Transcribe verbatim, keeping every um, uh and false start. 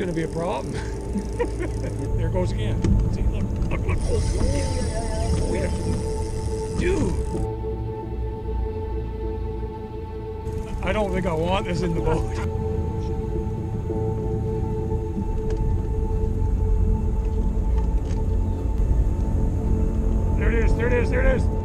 going to be a problem. There it goes again. See, look, look, look. Oh, yeah. Dude. I don't think I want this in the boat. There it is, there it is, there it is.